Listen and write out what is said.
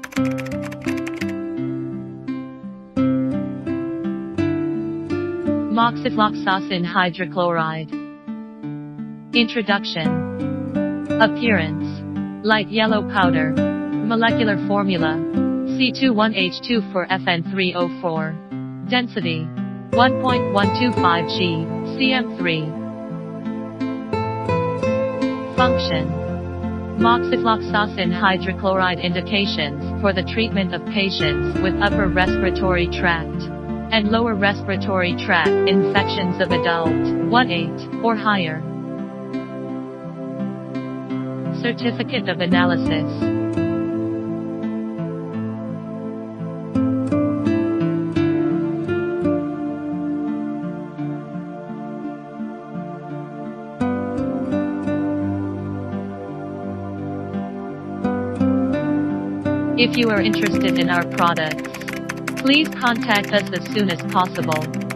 Moxifloxacin hydrochloride. Introduction. Appearance: light yellow powder. Molecular formula: C21H2 4FN3O4. Density: 1.125 g cm3. Function: Moxifloxacin hydrochloride indications for the treatment of patients with upper respiratory tract and lower respiratory tract infections of adult 1-8 or higher. Certificate of analysis. If you are interested in our products, please contact us as soon as possible.